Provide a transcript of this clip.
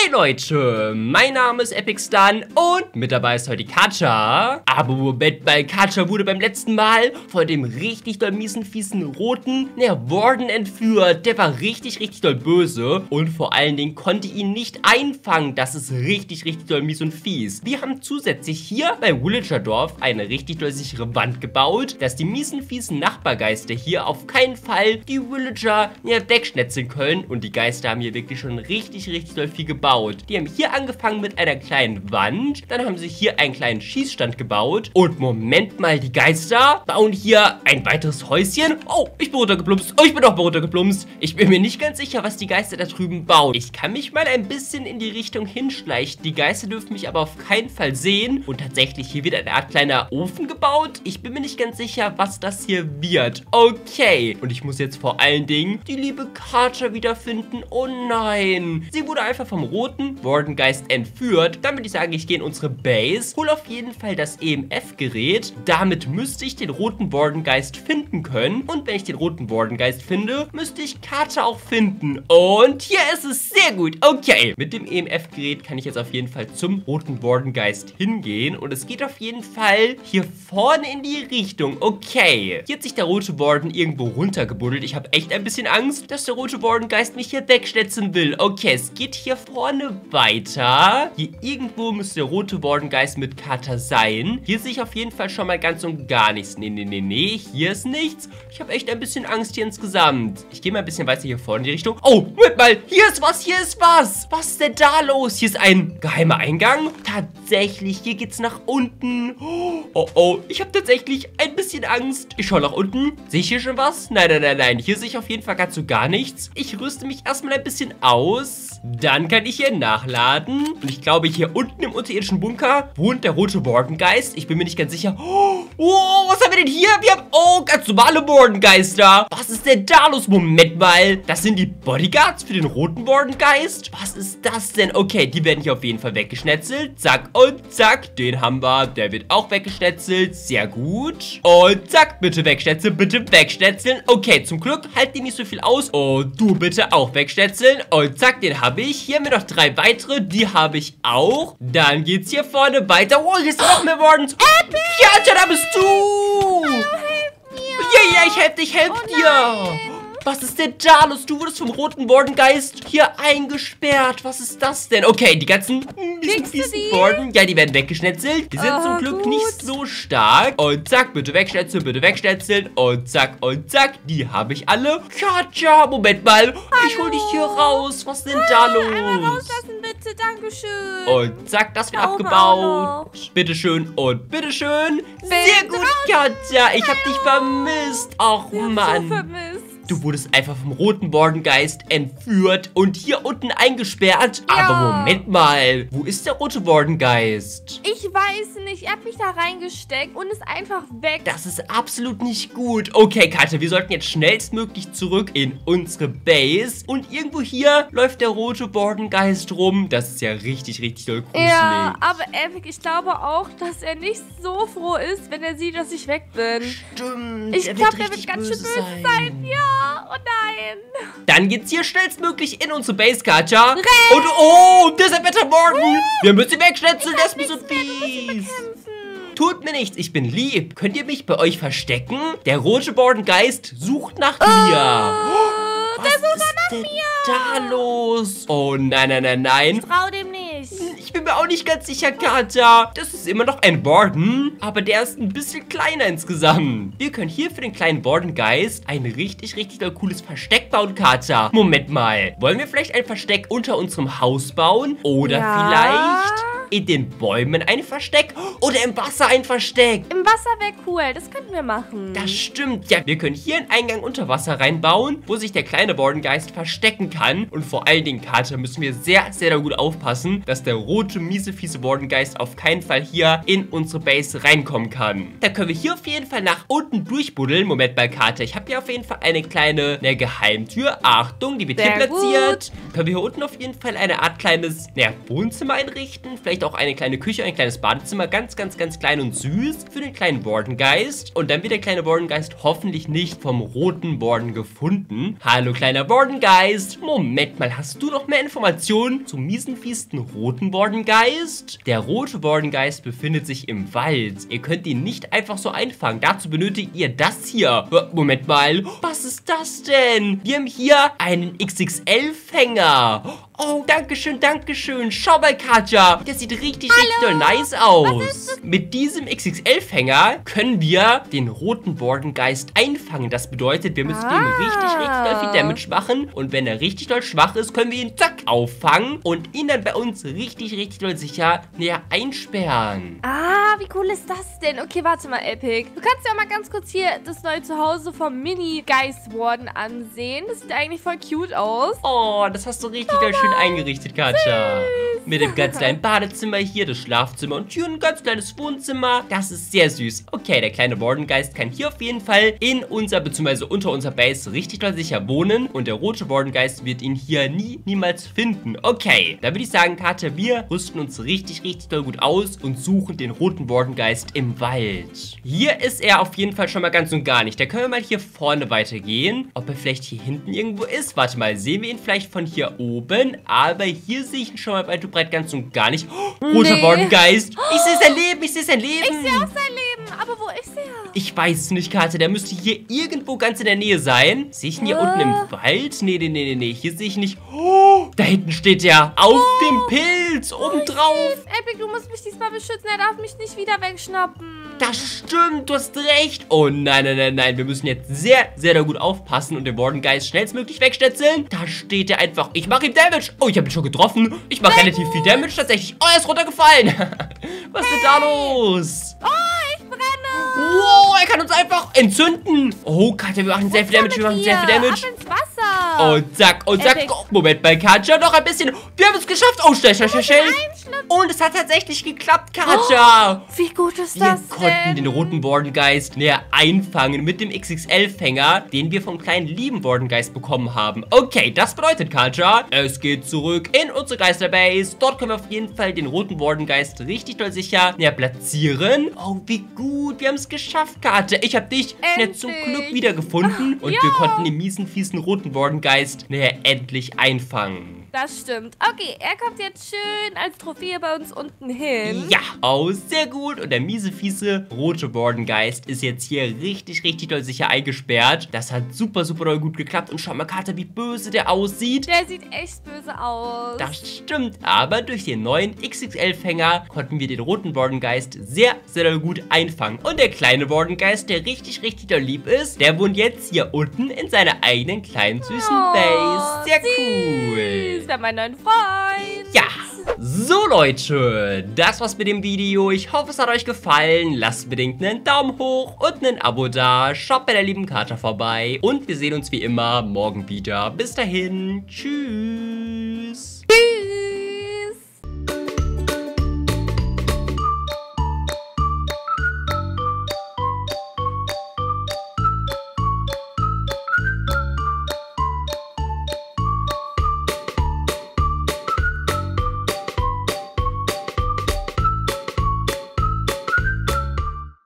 Leute, mein Name ist EpicStan und mit dabei ist heute die Katja. Aber Moment mal, Katja wurde beim letzten Mal von dem richtig doll miesen, fiesen roten Warden entführt. Der war richtig doll böse und vor allen Dingen konnte ihn nicht einfangen. Das ist richtig doll mies und fies. Wir haben zusätzlich hier bei Villagerdorf eine richtig doll sichere Wand gebaut, dass die miesen, fiesen Nachbargeister hier auf keinen Fall die Villager wegschnetzeln können. Und die Geister haben hier wirklich schon richtig doll viel gebaut. Die haben hier angefangen mit einer kleinen Wand. Dann haben sie hier einen kleinen Schießstand gebaut. Und Moment mal, die Geister bauen hier ein weiteres Häuschen. Oh, ich bin runtergeplumpst. Oh, ich bin auch runtergeplumpst. Ich bin mir nicht ganz sicher, was die Geister da drüben bauen. Ich kann mich mal ein bisschen in die Richtung hinschleichen. Die Geister dürfen mich aber auf keinen Fall sehen. Und tatsächlich hier wird eine Art kleiner Ofen gebaut. Ich bin mir nicht ganz sicher, was das hier wird. Okay. Und ich muss jetzt vor allen Dingen die liebe Katja wiederfinden. Oh nein. Sie wurde einfach vom roten Wardengeist entführt. Dann würde ich sagen, ich gehe in unsere Base. Hol auf jeden Fall das EMF-Gerät. Damit müsste ich den roten Wardengeist finden können. Und wenn ich den roten Wardengeist finde, müsste ich Katja auch finden. Und hier ist es. Sehr gut. Okay. Mit dem EMF-Gerät kann ich jetzt auf jeden Fall zum roten Wardengeist hingehen. Und es geht auf jeden Fall hier vorne in die Richtung. Okay. Hier hat sich der rote Warden irgendwo runtergebuddelt. Ich habe echt ein bisschen Angst, dass der rote Wardengeist mich hier wegschnetzen will. Okay, es geht hier vorne weiter. Hier irgendwo müsste der rote Wardengeist mit Katja sein. Hier sehe ich auf jeden Fall schon mal ganz und gar nichts. Nee. Hier ist nichts. Ich habe echt ein bisschen Angst hier insgesamt. Ich gehe mal ein bisschen weiter hier vorne in die Richtung. Oh, Moment mal. Hier ist was. Was ist denn da los? Hier ist ein geheimer Eingang. Tatsächlich, hier geht's nach unten. Oh. Ich habe tatsächlich ein bisschen Angst. Ich schaue nach unten. Sehe ich hier schon was? Nein. Hier sehe ich auf jeden Fall ganz so gar nichts. Ich rüste mich erstmal ein bisschen aus. Dann kann ich hier nachladen. Und ich glaube, hier unten im unterirdischen Bunker wohnt der rote Wardengeist. Ich bin mir nicht ganz sicher. Oh, was haben wir denn hier? Wir haben, ganz normale Wardengeister. Was ist denn da los? Moment mal. Das sind die Bodyguards für den roten Wardengeist? Was ist das denn? Okay, die werden hier auf jeden Fall weggeschnetzelt. Zack und zack. Den haben wir. Der wird auch weggeschnetzelt. Sehr gut. Und zack. Bitte wegschnetzeln. Bitte wegschnetzeln. Okay, zum Glück halten die nicht so viel aus. Und du bitte auch wegschnetzeln. Und zack, den habe ich. Hier haben wir noch 3 weitere. Die habe ich auch. Dann geht's hier vorne weiter. Oh, hier ist noch mehr Wardens. Ja, da bist du. Hallo, helf mir. Ja, ich helfe dir. Was ist denn da los? Du wurdest vom roten Wardengeist hier eingesperrt. Was ist das denn? Okay, die ganzen fiesen Warden, ja, die werden weggeschnetzelt. Die sind zum Glück nicht so stark. Und zack, bitte wegschnetzeln, bitte wegschnetzeln. Und zack, die habe ich alle. Katja, Moment mal. Hallo. Ich hol dich hier raus. Was ist denn da los? Einmal rauslassen, bitte. Dankeschön. Und zack, das wird abgebaut. Bitteschön und bitteschön. Sehr gut, Katja. Ich habe dich vermisst. Ach, Mann. So vermisst. Du wurdest einfach vom roten Wardengeist entführt und hier unten eingesperrt. Ja. Aber Moment mal, wo ist der rote Wardengeist? Ich weiß nicht, er hat mich da reingesteckt und ist einfach weg. Das ist absolut nicht gut. Okay, Katja, wir sollten jetzt schnellstmöglich zurück in unsere Base. Und irgendwo hier läuft der rote Wardengeist rum. Das ist ja richtig doll gruselig. Ja, aber Epic, ich glaube auch, dass er nicht so froh ist, wenn er sieht, dass ich weg bin. Stimmt. Ich glaube, er wird ganz schön böse sein. Ja, oh nein. Dann geht's hier schnellstmöglich in unsere Base, Katja. Und oh, das ist ein Wetter Warden. Wir müssen ihn wegschnetzeln, das ist mir so fies. Tut mir nichts, ich bin lieb. Könnt ihr mich bei euch verstecken? Der rote Wardengeist sucht nach mir. Was ist denn da los? Oh, nein. Ich trau dem nicht. Ich bin mir auch nicht ganz sicher, Katja. Das ist immer noch ein Warden, aber der ist ein bisschen kleiner insgesamt. Wir können hier für den kleinen Wardengeist ein richtig doll cooles Versteck bauen, Katja. Moment mal. Wollen wir vielleicht ein Versteck unter unserem Haus bauen? Oder vielleicht in den Bäumen ein Versteck? Oder im Wasser ein Versteck? Im Wasser wäre cool, das könnten wir machen. Das stimmt, ja. Wir können hier einen Eingang unter Wasser reinbauen, wo sich der kleine Wardengeist verstecken kann. Und vor allen Dingen, Katja, müssen wir sehr gut aufpassen, dass der rote, miese, fiese Wardengeist auf keinen Fall hier in unsere Base reinkommen kann. Da können wir hier auf jeden Fall nach unten durchbuddeln. Moment mal, Katja, ich habe hier auf jeden Fall eine kleine Geheimtür. Achtung, die wird hier platziert. Können wir hier unten auf jeden Fall eine Art kleines, Wohnzimmer einrichten? Vielleicht vielleicht auch eine kleine Küche, ein kleines Badezimmer, ganz klein und süß für den kleinen Wardengeist. Und dann wird der kleine Wardengeist hoffentlich nicht vom roten Warden gefunden. Hallo, kleiner Wardengeist. Moment mal, hast du noch mehr Informationen zum miesen, fiesten roten Wardengeist? Der rote Wardengeist befindet sich im Wald. Ihr könnt ihn nicht einfach so einfangen. Dazu benötigt ihr das hier. Moment mal, was ist das denn? Wir haben hier einen XXL-Fänger. Oh, dankeschön, dankeschön. Schau mal, Katja. Der sieht richtig doll nice aus. Mit diesem XXL-Fänger können wir den roten Wardengeist einfangen. Das bedeutet, wir müssen dem richtig doll viel Damage machen. Und wenn er richtig doll schwach ist, können wir ihn zack auffangen und ihn dann bei uns richtig doll sicher näher einsperren. Ah, wie cool ist das denn? Okay, warte mal, Epic. Du kannst ja mal ganz kurz hier das neue Zuhause vom Mini-Geist-Warden ansehen. Das sieht eigentlich voll cute aus. Oh, das hast du richtig doll schön eingerichtet, Katja. Mit dem ganz kleinen Badezimmer hier, das Schlafzimmer und hier ein ganz kleines Wohnzimmer. Das ist sehr süß. Okay, der kleine Wardengeist kann hier auf jeden Fall in unser, beziehungsweise unter unserer Base richtig doll sicher wohnen. Und der rote Wardengeist wird ihn hier niemals finden. Okay, da würde ich sagen, Katja, wir rüsten uns richtig doll gut aus und suchen den roten Wardengeist im Wald. Hier ist er auf jeden Fall schon mal ganz und gar nicht. Da können wir mal hier vorne weitergehen. Ob er vielleicht hier hinten irgendwo ist? Warte mal, sehen wir ihn vielleicht von hier oben? Aber hier sehe ich ihn schon mal weit und breit ganz und gar nicht. Oh, roter Wardengeist. Ich sehe sein Leben, ich sehe sein Leben. Ich sehe auch sein Leben. Aber wo ist er? Ich weiß es nicht, Katja. Der müsste hier irgendwo ganz in der Nähe sein. Sehe ich ihn hier unten im Wald? Nee. Hier sehe ich nicht. Oh, da hinten steht er. Auf dem Pilz. Obendrauf. Epic, du musst mich diesmal beschützen. Er darf mich nicht wieder wegschnappen. Das stimmt, du hast recht. Oh nein. Wir müssen jetzt sehr gut aufpassen und den Wardengeist schnellstmöglich wegstetzeln. Da steht er einfach. Ich mache ihm Damage. Oh, ich habe ihn schon getroffen. Ich mache relativ viel Damage tatsächlich. Oh, er ist runtergefallen. Was ist denn da los? Oh, ich brenne. Wow, er kann uns einfach entzünden. Oh, Katja, wir machen sehr viel Damage. Ab ins Wasser. Und zack. Oh, Moment bei Katja, noch ein bisschen. Wir haben es geschafft. Oh, schnell. Und es hat tatsächlich geklappt, Katja. Oh, wie gut ist Wir das konnten den roten Wardengeist näher einfangen mit dem XXL-Fänger, den wir vom kleinen lieben Wardengeist bekommen haben. Okay, das bedeutet, Katja, es geht zurück in unsere Geisterbase. Dort können wir auf jeden Fall den roten Wardengeist richtig doll sicher näher platzieren. Oh, wie gut. Wir haben es geschafft, Katja. Ich habe dich jetzt zum Glück wiedergefunden. Und wir konnten den miesen, fiesen roten Wardengeist näher endlich einfangen. Das stimmt. Okay, er kommt jetzt schön als Trophäe bei uns unten hin. Ja, oh, sehr gut. Und der miese, fiese rote Wardengeist ist jetzt hier richtig doll sicher eingesperrt. Das hat super doll gut geklappt. Und schau mal, Katja, wie böse der aussieht. Der sieht echt böse aus. Das stimmt. Aber durch den neuen XXL-Fänger konnten wir den roten Wardengeist sehr doll gut einfangen. Und der kleine Wardengeist, der richtig doll lieb ist, der wohnt jetzt hier unten in seiner eigenen kleinen süßen Base. Sehr cool. Das wäre mein neuer Freund. Ja. So, Leute, das war's mit dem Video. Ich hoffe, es hat euch gefallen. Lasst unbedingt einen Daumen hoch und ein Abo da. Schaut bei der lieben Katja vorbei. Und wir sehen uns wie immer morgen wieder. Bis dahin. Tschüss.